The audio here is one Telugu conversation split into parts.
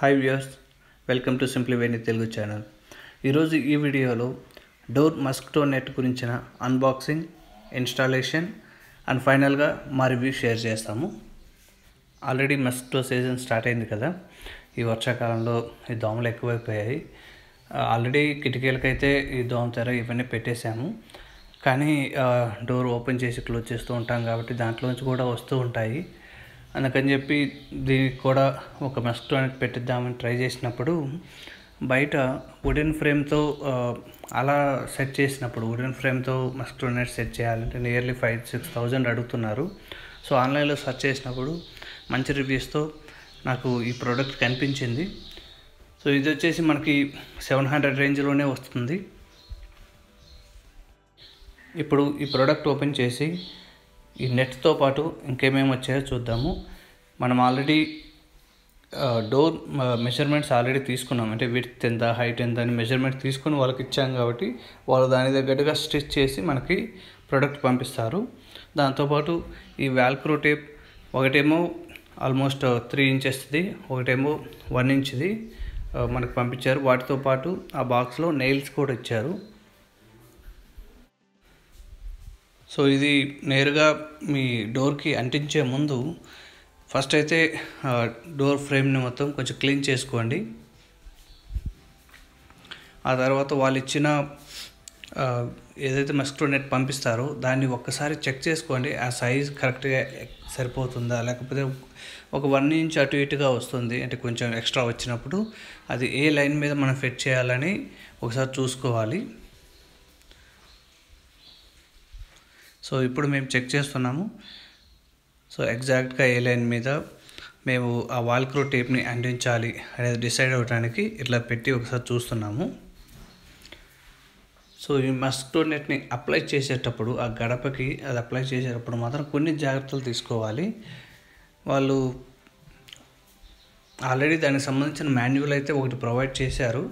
Hi viewers, welcome to simply Veni Telugu channel. ఈరోజు ఈ వీడియోలో డోర్ మస్కిటో నెట్ గురించిన అన్బాక్సింగ్, ఇన్స్టాలేషన్ అండ్ ఫైనల్గా మా రివ్యూ షేర్ చేస్తాము. ఆల్రెడీ మస్కిటో సీజన్ స్టార్ట్ అయింది కదా. ఈ వర్షాకాలంలో ఈ దోమలు ఎక్కువైపోయాయి. ఆల్రెడీ కిటికీలకైతే ఈ దోమ తెర ఇవన్నీ పెట్టేశాము. కానీ డోర్ ఓపెన్ చేసి క్లోజ్ చేస్తూ ఉంటాం కాబట్టి దాంట్లోంచి కూడా వస్తూ ఉంటాయి. అందుకని చెప్పి దీనికి కూడా ఒక మస్కిటో నెట్ పెట్టిద్దామని ట్రై చేసినప్పుడు బయట వుడెన్ ఫ్రేమ్తో అలా సెట్ చేసినప్పుడు వుడెన్ ఫ్రేమ్తో మస్కిటో నెట్ సెట్ చేయాలంటే నియర్లీ 5,000-6,000 అడుగుతున్నారు. సో ఆన్లైన్లో సెర్చ్ చేసినప్పుడు మంచి రివ్యూస్తో నాకు ఈ ప్రోడక్ట్ కనిపించింది. సో ఇది వచ్చేసి మనకి 700 రేంజ్లోనే వస్తుంది. ఇప్పుడు ఈ ప్రోడక్ట్ ఓపెన్ చేసి ఈ నెట్తో పాటు ఇంకేమేమి వచ్చాయో చూద్దాము. మనం ఆల్రెడీ డోర్ మెజర్మెంట్స్ ఆల్రెడీ తీసుకున్నాం. అంటే విడ్త్ ఎంత, హైట్ ఎంత అని మెజర్మెంట్ తీసుకుని వాళ్ళకి ఇచ్చాం కాబట్టి వాళ్ళు దాని తగ్గట్టుగా స్టిచ్ చేసి మనకి ప్రోడక్ట్ పంపిస్తారు. దాంతోపాటు ఈ వాల్క్రో టేప్ ఒకటేమో ఆల్మోస్ట్ 3 ఇంచెస్ది, ఒకటేమో 1 ఇంచ్ది మనకు పంపించారు. వాటితో పాటు ఆ బాక్స్లో నెయిల్స్ కూడా ఇచ్చారు. సో ఇది నేరుగా మీ డోర్కి అంటించే ముందు ఫస్ట్ అయితే డోర్ ఫ్రేమ్ని మొత్తం కొంచెం క్లీన్ చేసుకోండి. ఆ తర్వాత వాళ్ళు ఇచ్చిన ఏదైతే మస్కిటో నెట్ పంపిస్తారో దాన్ని ఒక్కసారి చెక్ చేసుకోండి. ఆ సైజ్ కరెక్ట్గా సరిపోతుందా, లేకపోతే ఒక 1 ఇంచ్ అటు ఇటుగా వస్తుంది అంటే కొంచెం ఎక్స్ట్రా వచ్చినప్పుడు అది ఏ లైన్ మీద మనం ఫిట్ చేయాలని ఒకసారి చూసుకోవాలి. సో ఇప్పుడు మేము చెక్ చేస్తున్నాము. సో ఎగ్జాక్ట్గా ఏ లైన్ మీద మేము ఆ వాల్క్రో టేప్ని అంటించాలి అనేది డిసైడ్ అవ్వడానికి ఇట్లా పెట్టి ఒకసారి చూస్తున్నాము. సో ఈ మస్కిటో నెట్ని అప్లై చేసేటప్పుడు ఆ గడపకి అది అప్లై చేసేటప్పుడు మాత్రం కొన్ని జాగ్రత్తలు తీసుకోవాలి. వాళ్ళు ఆల్రెడీ దానికి సంబంధించిన మాన్యువల్ అయితే ఒకటి ప్రొవైడ్ చేశారు.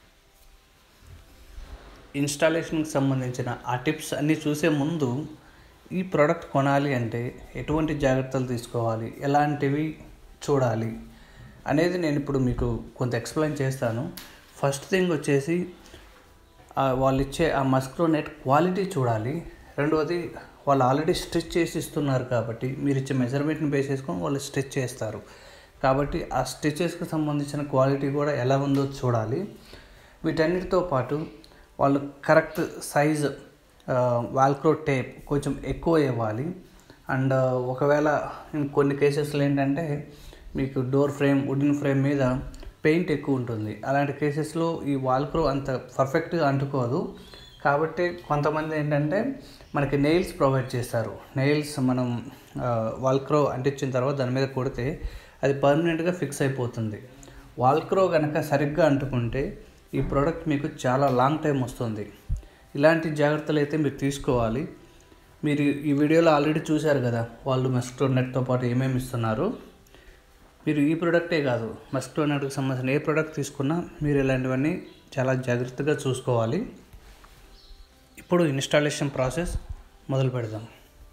ఇన్స్టాలేషన్కి సంబంధించిన ఆ టిప్స్ అన్నీ చూసే ముందు ఈ ప్రోడక్ట్ కొనాలి అంటే ఎటువంటి జాగ్రత్తలు తీసుకోవాలి, ఎలాంటివి చూడాలి అనేది నేను ఇప్పుడు మీకు కొంత ఎక్స్ప్లెయిన్ చేస్తాను. ఫస్ట్ థింగ్ వచ్చేసి వాళ్ళు ఇచ్చే ఆ మస్కిటో నెట్ క్వాలిటీ చూడాలి. రెండవది వాళ్ళు ఆల్రెడీ స్టిచ్ చేసి ఇస్తున్నారు కాబట్టి మీరు ఇచ్చే మెజర్మెంట్ని బేస్ చేసుకొని వాళ్ళు స్టిచ్ చేస్తారు కాబట్టి ఆ స్టిచెస్కి సంబంధించిన క్వాలిటీ కూడా ఎలా ఉందో చూడాలి. వీటన్నిటితో పాటు వాళ్ళు కరెక్ట్ సైజ్ వాల్క్రో టేప్ కొంచెం ఎక్కువ ఇవ్వాలి. అండ్ ఒకవేళ కొన్ని కేసెస్లో ఏంటంటే మీకు డోర్ ఫ్రేమ్, వుడెన్ ఫ్రేమ్ మీద పెయింట్ ఎక్కువ ఉంటుంది. అలాంటి కేసెస్లో ఈ వాల్క్రో అంత పర్ఫెక్ట్గా అంటుకోదు. కాబట్టి కొంతమంది ఏంటంటే మనకి నెయిల్స్ ప్రొవైడ్ చేస్తారు. నెయిల్స్ మనం వాల్క్రో అంటించిన తర్వాత దాని మీద కొడితే అది పర్మనెంట్గా ఫిక్స్ అయిపోతుంది. వాల్క్రో కనుక సరిగ్గా అంటుకుంటే ఈ ప్రోడక్ట్ మీకు చాలా లాంగ్ టైం వస్తుంది. ఇలాంటి జాగ్రత్తలు అయితే మీరు తీసుకోవాలి. మీరు ఈ వీడియోలో ఆల్రెడీ చూశారు కదా వాళ్ళు మస్కిటో నెట్తో పాటు ఏమేమి ఇస్తున్నారు. మీరు ఈ ప్రోడక్టే కాదు మస్కిటో నెట్కి సంబంధించిన ఏ ప్రోడక్ట్ తీసుకున్నా మీరు ఇలాంటివన్నీ చాలా జాగ్రత్తగా చూసుకోవాలి. ఇప్పుడు ఇన్స్టాలేషన్ ప్రాసెస్ మొదలు పెడదాం.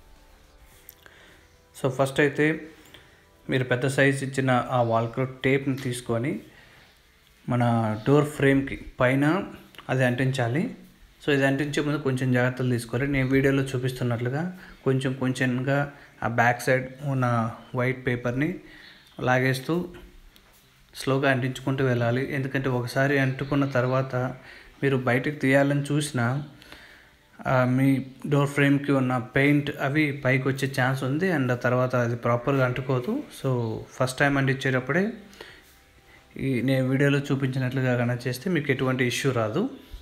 సో ఫస్ట్ అయితే మీరు పెద్ద సైజ్ ఇచ్చిన ఆ వాల్క్రో టేప్ని తీసుకొని మన డోర్ ఫ్రేమ్కి పైన అది అంటించాలి. సో ఇది అంటించే ముందు కొంచెం జాగ్రత్తలు తీసుకోవాలి. నేను వీడియోలో చూపిస్తున్నట్లుగా కొంచెంగా ఆ బ్యాక్ సైడ్ ఉన్న వైట్ పేపర్ని లాగేస్తూ స్లోగా అంటించుకుంటూ వెళ్ళాలి. ఎందుకంటే ఒకసారి అంటుకున్న తర్వాత మీరు బయటకు తీయాలని చూసినా మీ డోర్ ఫ్రేమ్కి ఉన్న పెయింట్ అవి పైకి వచ్చే ఛాన్స్ ఉంది. అండ్ తర్వాత అది ప్రాపర్గా అంటుకోదు. సో ఫస్ట్ టైం అంటించేటప్పుడే నేను వీడియోలో చూపించినట్లుగా కనుక చేస్తే మీకు ఎటువంటి ఇష్యూ రాదు.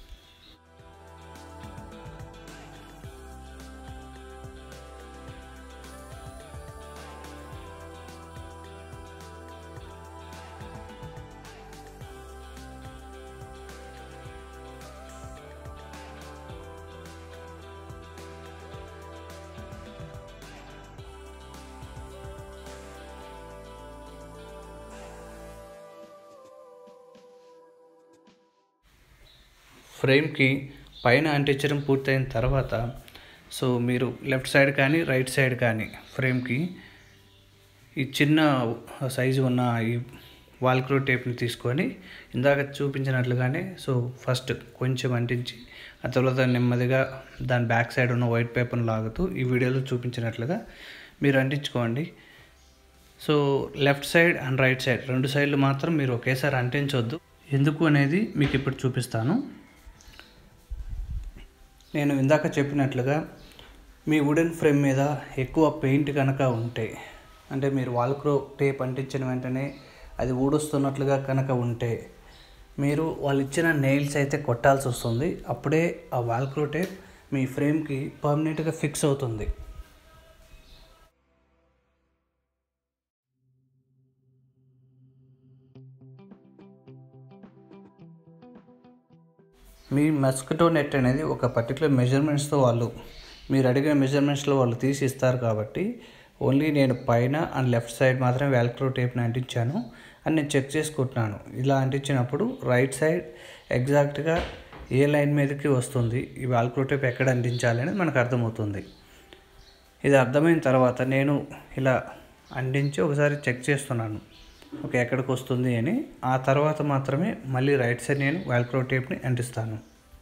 ఫ్రేమ్కి పైన అంటించడం పూర్తయిన తర్వాత సో మీరు లెఫ్ట్ సైడ్ కానీ రైట్ సైడ్ కానీ ఫ్రేమ్కి ఈ చిన్న సైజు ఉన్న ఈ వాల్క్రో టేప్ని తీసుకొని ఇందాక చూపించినట్లుగానే సో ఫస్ట్ కొంచెం అంటించి ఆ తర్వాత నెమ్మదిగా దాని బ్యాక్ సైడ్ ఉన్న వైట్ పేపర్ని లాగుతూ ఈ వీడియోలో చూపించినట్లుగా మీరు అంటించుకోండి. So left side and right side 2 సైడ్లు మాత్రం మీరు ఒకేసారి అంటించవద్దు. ఎందుకు అనేది మీకు ఇప్పుడు చూపిస్తాను. నేను ఇందాక చెప్పినట్లుగా మీ వుడెన్ ఫ్రేమ్ మీద ఎక్కువ పెయింట్ కనుక ఉంటే, అంటే మీరు వాల్క్రో టేప్ అంటించిన వెంటనే అది ఊడొస్తున్నట్లుగా కనుక ఉంటే మీరు వాళ్ళు ఇచ్చిన నెయిల్స్ అయితే కొట్టాల్సి వస్తుంది. అప్పుడే ఆ వాల్క్రో టేప్ మీ ఫ్రేమ్కి పర్మనెంట్గా ఫిక్స్ అవుతుంది. మీ మస్కిటో నెట్ అనేది ఒక పర్టికులర్ మెజర్మెంట్స్తో మీరు అడిగిన మెజర్మెంట్స్లో వాళ్ళు తీసి ఇస్తారు కాబట్టి ఓన్లీ నేను పైన అండ్ లెఫ్ట్ సైడ్ మాత్రమే వాల్క్రో టేప్ని అంటించాను అని నేను చెక్ చేసుకుంటున్నాను. ఇలా అంటించినప్పుడు రైట్ సైడ్ ఎగ్జాక్ట్గా ఏ లైన్ మీదకి వస్తుంది, ఈ వాల్క్రో టేప్ ఎక్కడ అంటించాలి అనేది మనకు అర్థమవుతుంది. ఇది అర్థమైన తర్వాత నేను ఇలా అంటించి ఒకసారి చెక్ చేస్తున్నాను ఓకే ఎక్కడికి వస్తుంది అని. ఆ తర్వాత మాత్రమే మళ్ళీ రైట్ సైడ్ నేను వాల్క్రో టేప్ని అంటిస్తాను.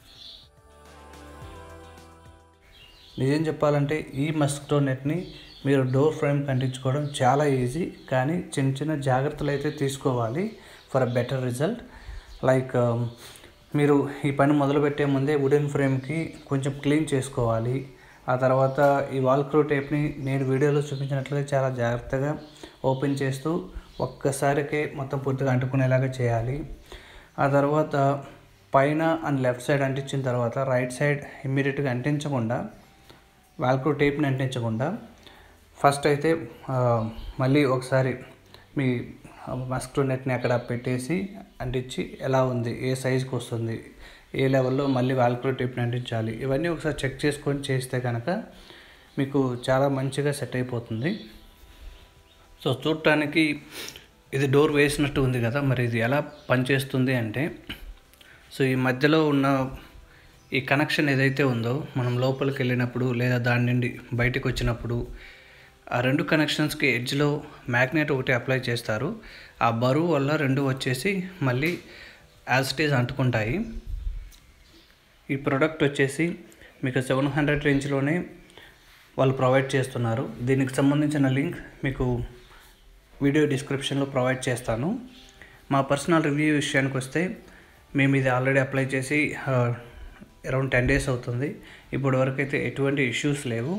నిజం చెప్పాలంటే ఈ మస్కిటో నెట్ని మీరు డోర్ ఫ్రేమ్కి అంటించుకోవడం చాలా ఈజీ, కానీ చిన్న చిన్న జాగ్రత్తలు అయితే తీసుకోవాలి for a better result. Like మీరు ఈ పని మొదలుపెట్టే ముందే వుడెన్ ఫ్రేమ్కి కొంచెం క్లీన్ చేసుకోవాలి. ఆ తర్వాత ఈ వాల్క్రో టేప్ని నేను వీడియోలో చూపించినట్లుగా చాలా జాగ్రత్తగా ఓపెన్ చేస్తూ ఒక్కసారికే మొత్తం పూర్తిగా అంటుకునేలాగా చేయాలి. ఆ తర్వాత పైన అండ్ లెఫ్ట్ సైడ్ అంటించిన తర్వాత రైట్ సైడ్ ఇమ్మీడియట్గా అంటించకుండా, వాల్క్రో టేప్ని అంటించకుండా ఫస్ట్ అయితే మళ్ళీ ఒకసారి మీ మస్కిటో నెట్ని అక్కడ పెట్టేసి అంటించి ఎలా ఉంది, ఏ సైజుకి వస్తుంది, ఏ లెవెల్లో మళ్ళీ వాల్క్రో టేప్ని అంటించాలి, ఇవన్నీ ఒకసారి చెక్ చేసుకొని చేస్తే కనుక మీకు చాలా మంచిగా సెట్ అయిపోతుంది. సో చూడటానికి ఇది డోర్ వేసినట్టు ఉంది కదా, మరి ఇది ఎలా పనిచేస్తుంది అంటే, సో ఈ మధ్యలో ఉన్న ఈ కనెక్షన్ ఏదైతే ఉందో మనం లోపలికి వెళ్ళినప్పుడు లేదా దాని నుండి బయటకు వచ్చినప్పుడు ఆ 2 కనెక్షన్స్కి ఎడ్జ్లో మ్యాగ్నెట్ ఒకటి అప్లై చేస్తారు. ఆ బరువు వల్ల 2 వచ్చేసి మళ్ళీ యాజ్ ఇట్ ఈజ్ అంటుకుంటాయి. ఈ ప్రోడక్ట్ వచ్చేసి మీకు 700 రేంజ్లోనే వాళ్ళు ప్రొవైడ్ చేస్తున్నారు. దీనికి సంబంధించిన లింక్ మీకు వీడియో డిస్క్రిప్షన్లో ప్రొవైడ్ చేస్తాను. మా పర్సనల్ రివ్యూ విషయానికి వస్తే మేము ఇది ఆల్రెడీ అప్లై చేసి అరౌండ్ 10 days అవుతుంది. ఇప్పటి వరకు అయితే ఎటువంటి ఇష్యూస్ లేవు.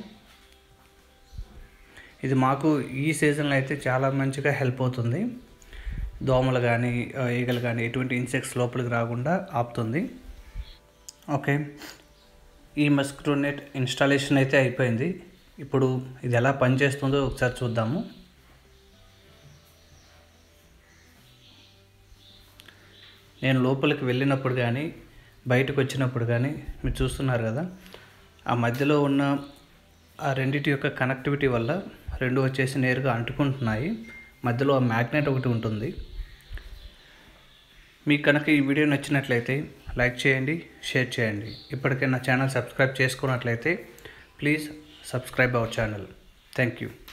ఇది మాకు ఈ సీజన్లో అయితే చాలా మంచిగా హెల్ప్ అవుతుంది. దోమలు కానీ ఈగలు కానీ ఎటువంటి ఇన్సెక్ట్స్ లోపలికి రాకుండా ఆపుతుంది. ఓకే, ఈ మస్కిటో నెట్ ఇన్స్టాలేషన్ అయితే అయిపోయింది. ఇప్పుడు ఇది ఎలా పనిచేస్తుందో ఒకసారి చూద్దాము. నేను లోపలికి వెళ్ళినప్పుడు కానీ బయటకు వచ్చినప్పుడు కానీ మీరు చూస్తున్నారు కదా, ఆ మధ్యలో ఉన్న ఆ రెండిటి యొక్క కనెక్టివిటీ వల్ల 2 వచ్చేసి నేరుగా అంటుకుంటున్నాయి. మధ్యలో ఆ మ్యాగ్నెట్ ఒకటి ఉంటుంది. మీకు కనుక ఈ వీడియో నచ్చినట్లయితే లైక్ చేయండి, షేర్ చేయండి. ఇప్పటికే నా ఛానల్ సబ్స్క్రైబ్ చేసుకున్నట్లయితే please subscribe our channel. Thank you.